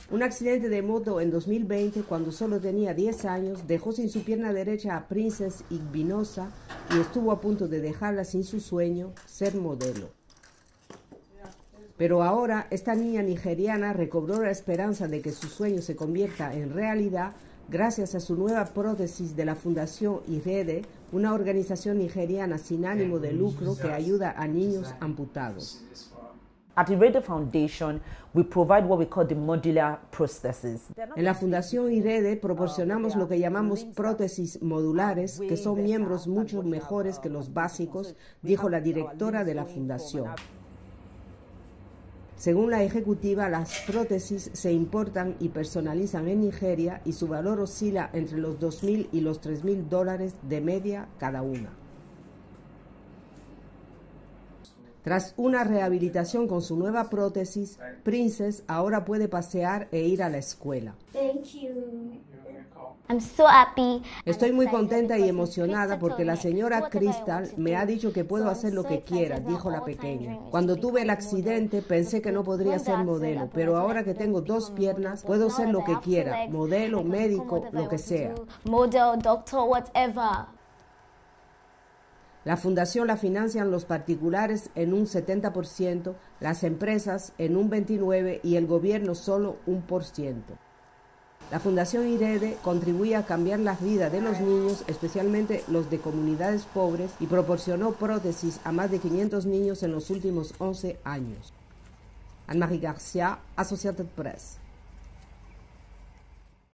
Un accidente de moto en 2020, cuando solo tenía 10 años, dejó sin su pierna derecha a Princess Igbinosa y estuvo a punto de dejarla sin su sueño, ser modelo. Pero ahora esta niña nigeriana recobró la esperanza de que su sueño se convierta en realidad gracias a su nueva prótesis de la Fundación IREDE, una organización nigeriana sin ánimo de lucro que ayuda a niños amputados. At IREDE Foundation, we provide what we call the modular prostheses. En la Fundación IREDE proporcionamos lo que llamamos prótesis modulares, que son miembros mucho mejores que los básicos, dijo la directora de la Fundación. Según la ejecutiva, las prótesis se importan y personalizan en Nigeria y su valor oscila entre los $2.000 y los $3.000 de media cada una. Tras una rehabilitación con su nueva prótesis, Princess ahora puede pasear e ir a la escuela. Estoy muy contenta y emocionada porque la señora Crystal me ha dicho que puedo hacer lo que quiera, dijo la pequeña. Cuando tuve el accidente pensé que no podría ser modelo, pero ahora que tengo 2 piernas puedo ser lo que quiera, modelo, médico, lo que sea. La fundación la financian los particulares en un 70%, las empresas en un 29% y el gobierno solo 1%. La Fundación IREDE contribuye a cambiar la vida de los niños, especialmente los de comunidades pobres, y proporcionó prótesis a más de 500 niños en los últimos 11 años. Anne-Marie Garcia, Associated Press.